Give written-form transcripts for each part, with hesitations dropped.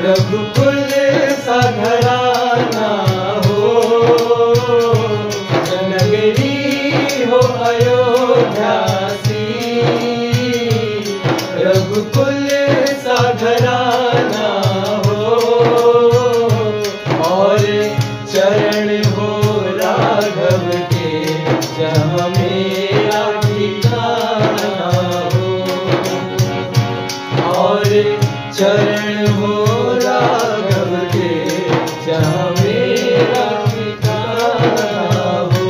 रघुकुल सा घराना हो, नगरी हो अयोध्या सी, रघुकुल सा घराना हो, और चरण हो राघव के जहाँ मेरा ठिकाना हो, और चरण हो राघव के जहाँ मेरा ठिकाना हो।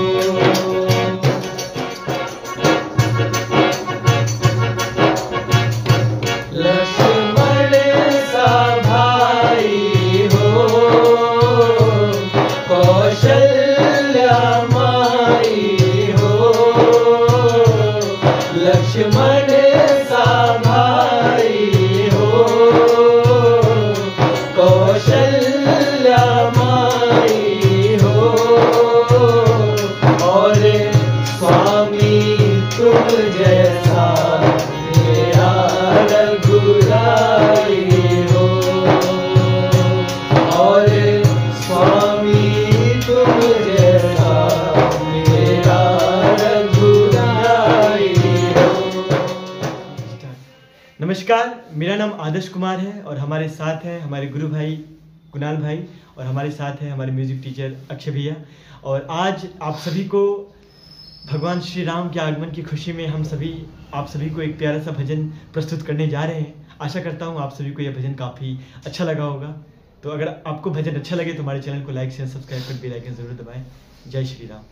लक्ष्मण सा भाई हो, कौशल्या माई हो, लक्ष्मण सा भाई हो, कौशल्या माई हो, और स्वामी तुम जैसा मेरा रघुराई हो, और स्वामी तुम जैसा मेरा रघुराई हो। नमस्कार, मेरा नाम आदर्श कुमार है और हमारे साथ हैं हमारे गुरु भाई कुणाल भाई, और हमारे साथ हैं हमारे म्यूजिक टीचर अक्षय भैया। और आज आप सभी को भगवान श्री राम के आगमन की खुशी में हम सभी आप सभी को एक प्यारा सा भजन प्रस्तुत करने जा रहे हैं। आशा करता हूँ आप सभी को यह भजन काफ़ी अच्छा लगा होगा। तो अगर आपको भजन अच्छा लगे तो हमारे चैनल को लाइक शेयर सब्सक्राइब कर बेल आइकन ज़रूर दबाएं। जय श्री राम।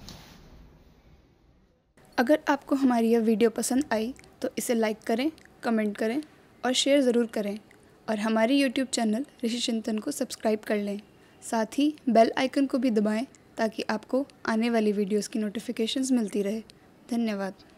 अगर आपको हमारी यह वीडियो पसंद आई तो इसे लाइक करें, कमेंट करें और शेयर ज़रूर करें, और हमारे यूट्यूब चैनल ऋषि चिंतन को सब्सक्राइब कर लें। साथ ही बेल आइकन को भी दबाएं ताकि आपको आने वाली वीडियोस की नोटिफिकेशंस मिलती रहे। धन्यवाद।